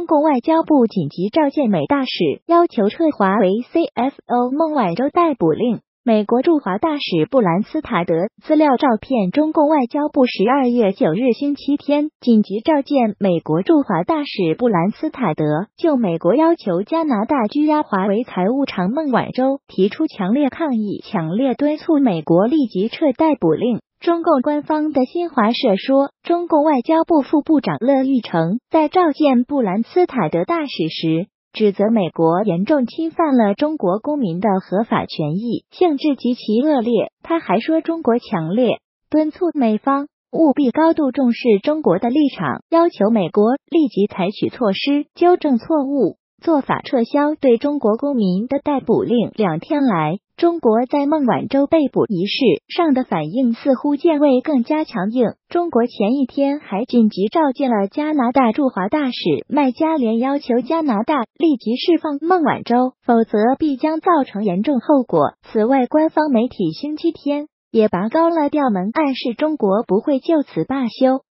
共外交部紧急召见美大使，要求撤华为 CFO 孟晚舟逮捕令。美国驻华大使布兰斯塔德资料照片，中共外交部12月9日星期天紧急召见美国驻华大使布兰斯塔德，就美国要求加拿大拘押华为财务长孟晚舟提出强烈抗议，强烈敦促美国立即撤逮捕令。中共官方的新华社说，中共外交部副部长乐玉成在召见布兰斯塔德大使时，指责美国严重侵犯了中国公民的合法权益，性质极其恶劣。他还说，中国强烈敦促美方务必高度重视中国的立场，要求美国立即采取措施纠正错误做法，撤销对中国公民的逮捕令。2天来，中国在孟晚舟被捕一事上的反应似乎渐未更加强硬。中国前一天还紧急召见了加拿大驻华大使麦加连，要求加拿大立即释放孟晚舟，否则必将造成严重后果。此外，官方媒体星期天也拔高了调门，暗示中国不会就此罢休。